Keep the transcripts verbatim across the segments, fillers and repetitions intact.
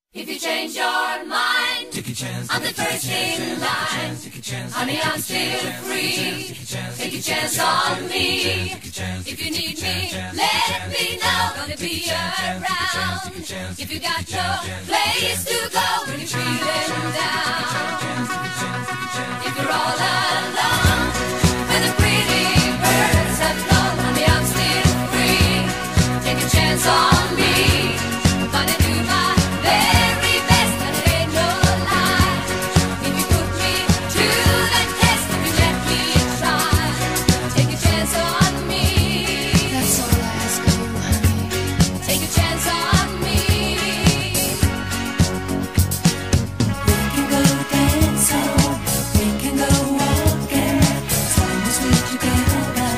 If you change your mind, take a chance, I'm the first in line. Honey, I'm still free. Take a chance on me. If you need me, let me know. Gonna be around. If you got no place to go when you're feeling down. If you're all alone, when the pretty birds have flown, honey, I'm still free. Take a chance on me. Gonna do my very best, and it ain't no lie. If you put me to the test, if you let me try, take a chance on me. That's all I ask of you, honey. Take a chance on me. We can go dancing, we can go walking, as long as we're together.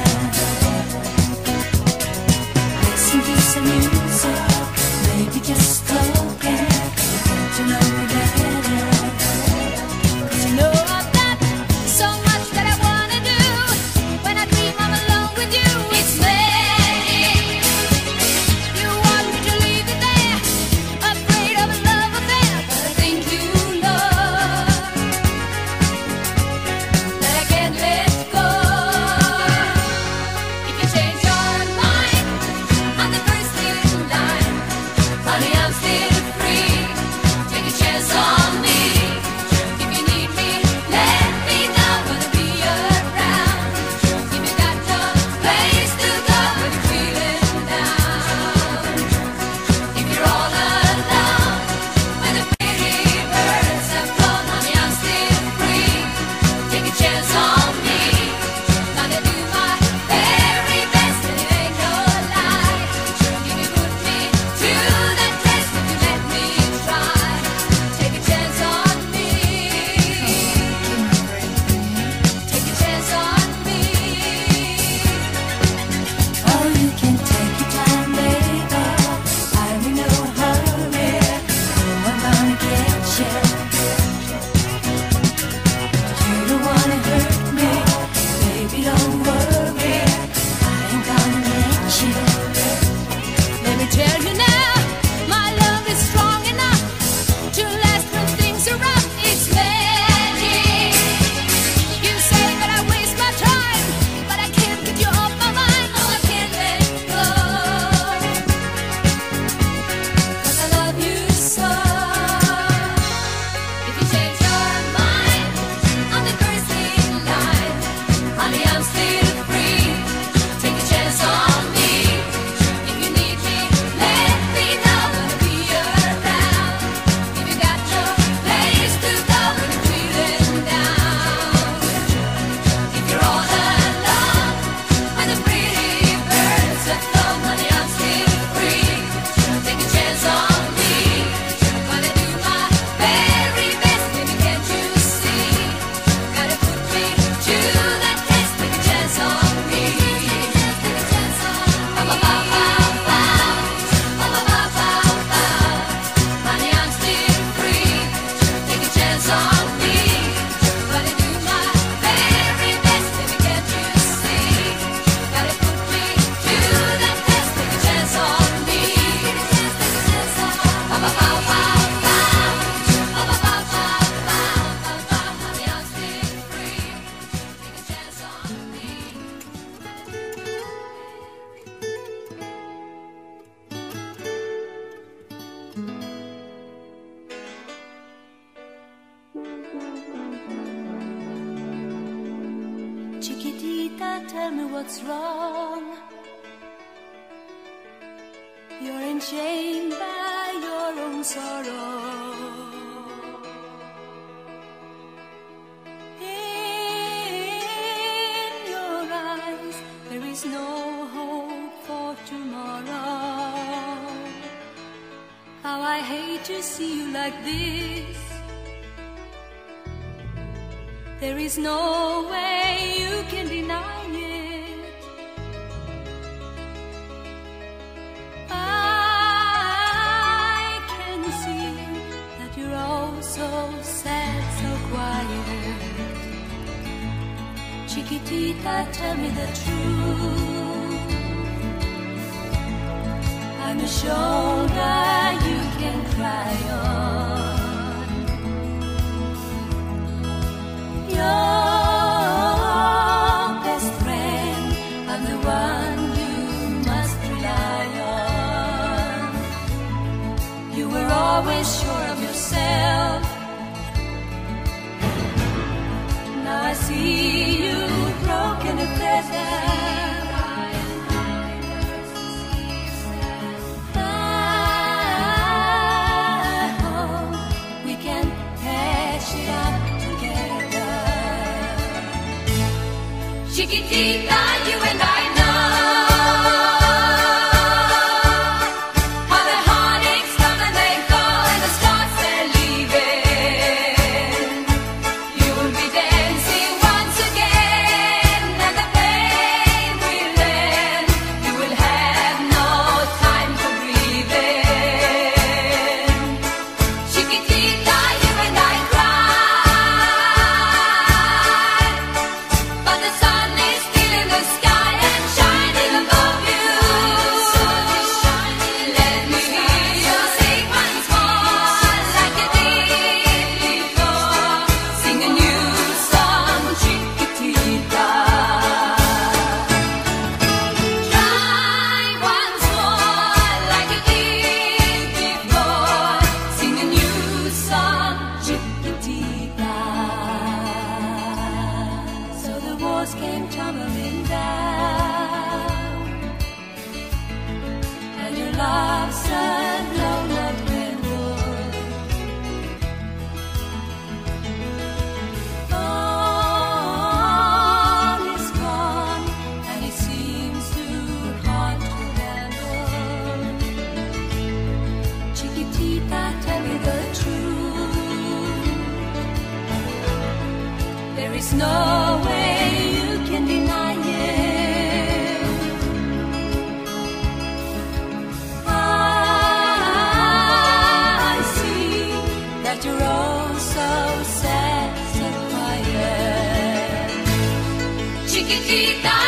Listen to some music, maybe just talking, get to know you better. 'Cause you know I've got so much that I wanna do. When I dream I'm alone with you, it's magic. You want me to leave it there, afraid of a love affair, but I think you know that I can't let go. If you change your mind, I'm the first in line. Honey, I'm still free. Take a chance on me. If you need me, let me know. Gonna be around. If you got no place to go when you're feeling down. If you're all alone, when the pretty birds have flown, honey, I'm still free. Take a chance on me. Gonna do my very best, and it ain't no lie. If you put me to the test, if you let me try, take a chance on me. Take a chance on me. Oh, you can take your time, baby. I'm in no hurry. Oh, I'm gonna get you. You don't wanna hurt me, baby. Don't worry. I ain't gonna let you. Let me tell you now, my love is strong enough to last when things are rough. It's magic. You say that I waste my time, but I can't get you off my mind. No, I can't let go. 'Cause I love you so. If you change your mind, I'm the first in line. Honey, I'm still free. Take a chance on me. If you need me, let me know. Gonna be around. If you got no place to go when you're feeling down. If you're all alone, when the pretty birds have flown, honey, I'm still free. Take a chance on me. Gonna do my very best, baby, can't you see? Gotta put me to the test. Take a chance on me. Take a chance on me. Ba-ba-ba-ba-ba. Ba-ba-ba-ba-ba. Honey, I'm still free. Take a chance on me. Gonna do my very best, baby, can't you see? Gotta put me to the test. Take a chance on me. Take a chance on me. Ba-ba-ba-ba-ba. Ba-ba-ba-ba-ba. Honey, I'm still free. Take a chance on me. Chiquitita, tell me what's wrong. You're enchained by your own sorrow. In your eyes, there is no hope for tomorrow. How I hate to see you like this. There is no way you can deny it. I can see that you're all so sad, so quiet. Chiquitita, tell me the truth. I'm a shoulder you can cry on. You were always sure of yourself. Now I see you broken and pleasant. I hope we can hash it out together. Chiquitita, you and I know how the heartaches come and they go and the stars they're leaving. You will be dancing once again and the pain will end. You will have no time for breathing. Chiquitita, you and I cry, but the sun is still in the sky and shining above you. Let me hear you sing once more like you did before. Sing a new song, Chiquitita. Try once more like you did before. Sing a new song, Chiquitita. So the walls came tumbling down, and your love said no love dwindled. All is gone, and it seems too hard to handle. Chiquitita, tell me the truth. There is no way you can deny it. I see that you're all so sad, so quiet. Chiquitita,